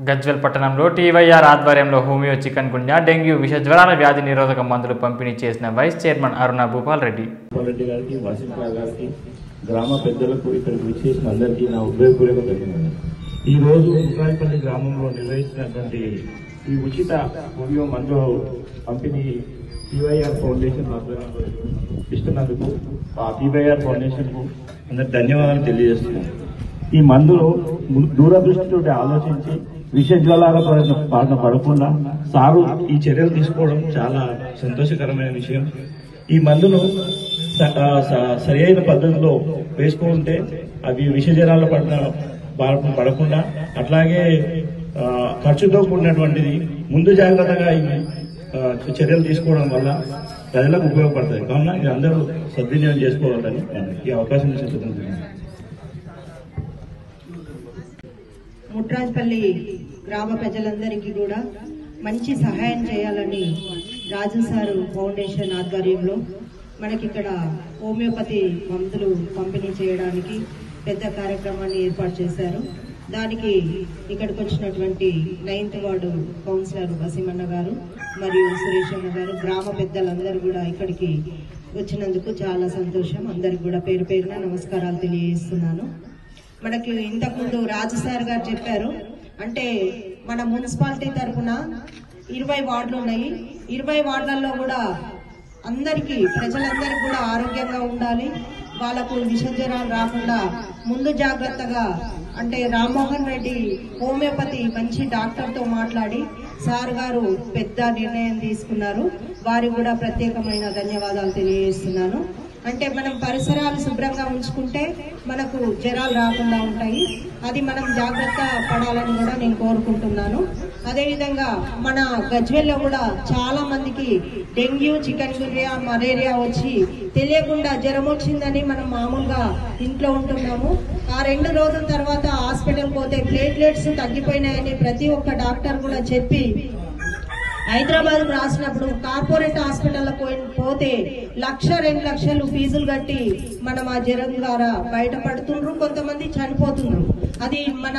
గజ్వేల్ పట్టణంలో టీవైఆర్ ఆధ్వర్యంలో homeo chicken గున్యా dengue విష జ్వరాల వ్యాధి నిరోధక మందులు పంపిణీ చేసిన వైస్ చైర్మన్ అరుణ భూపాల్ రెడ్డి గారికి వాసింకా గారికి గ్రామ పెద్దలకు ఇక్కడికి విచ్చేసిన అందరికీ నా ఉదయపూర్వక ధన్యవాదాలు. ఈ రోజు ఉకాయపల్లి గ్రామంలో నిర్వహిస్తున్నటువంటి ఈ ఉచిత హోమియో మందు పంపిణీ టీవైఆర్ ఫౌండేషన్ ఆధ్వర్యంలో ఇస్తున్నందుకు ఆ టీవైఆర్ ఫౌండేషన్ కు అందరికి ధన్యవాదాలు తెలియజేస్తున్నాను. ఈ మందులు దూరదృష్టితో ఆలోచించి విష జ్వరాల బారిన పడకుండా సారు ఈ చర్యలు తీసుకోవడం చాలా సంతోషకరమైన విషయం. ఈ మందును సరి అయిన పద్ధతిలో వేసుకుంటే అవి విష జ్వరాల బారిన పడకుండా అట్లాగే ఖర్చుతో కూడినటువంటిది ముందు జాగ్రత్తగా ఈ చర్యలు తీసుకోవడం వల్ల ప్రజలకు ఉపయోగపడతాయి. కావున ఇది అందరూ సద్వినియోగం చేసుకోవాలని ఈ అవకాశం ఇచ్చింది. ముట్రాజ్పల్లి గ్రామ ప్రజలందరికీ కూడా మంచి సహాయం చేయాలని రాజు సారు ఫౌండేషన్ ఆధ్వర్యంలో మనకి ఇక్కడ హోమియోపతి మందులు పంపిణీ చేయడానికి పెద్ద కార్యక్రమాన్ని ఏర్పాటు చేశారు. దానికి ఇక్కడికి వచ్చినటువంటి 9th వార్డు కౌన్సిలర్ వసీమన్న గారు మరియు సురేష్ అన్న గారు గ్రామ పెద్దలందరూ కూడా ఇక్కడికి వచ్చినందుకు చాలా సంతోషం. అందరికి కూడా పేరు పేరున నమస్కారాలు తెలియజేస్తున్నాను. మనకి ఇంతకుముందు రాజు సార్ గారు చెప్పారు, అంటే మన మున్సిపాలిటీ తరఫున 20 వార్డులు ఉన్నాయి. 20 వార్డులలో కూడా అందరికీ ప్రజలందరికీ కూడా ఆరోగ్యంగా ఉండాలి, వాళ్ళకు విష జ్వరాలు రాకుండా ముందు జాగ్రత్తగా అంటే రామ్మోహన్ రెడ్డి హోమియోపతి మంచి డాక్టర్తో మాట్లాడి సార్ గారు పెద్ద నిర్ణయం తీసుకున్నారు. వారికి కూడా ప్రత్యేకమైన ధన్యవాదాలు తెలియజేస్తున్నాను. అంటే మనం పరిసరాలు శుభ్రంగా ఉంచుకుంటే మనకు జ్వరాలు రాకుండా ఉంటాయి. అది మనం జాగ్రత్త పడాలని కూడా నేను కోరుకుంటున్నాను. అదేవిధంగా మన గజ్వేల్లో కూడా చాలా మందికి డెంగ్యూ, చికెన్ గున్యా, మలేరియా వచ్చి తెలియకుండా జ్వరం వచ్చిందని మనం మామూలుగా ఇంట్లో ఉంటున్నాము. ఆ 2 రోజుల తర్వాత హాస్పిటల్ పోతే ప్లేట్లెట్స్ తగ్గిపోయినాయని ప్రతి ఒక్క డాక్టర్ కూడా చెప్పి హైదరాబాద్ రాసినప్పుడు కార్పొరేట్ హాస్పిటల్లో పోతే 1-2 లక్షలు ఫీజులు కట్టి మనం ఆ జ్వరం ద్వారా బయటపడుతుండ్రు, కొంతమంది చనిపోతున్నారు. అది మన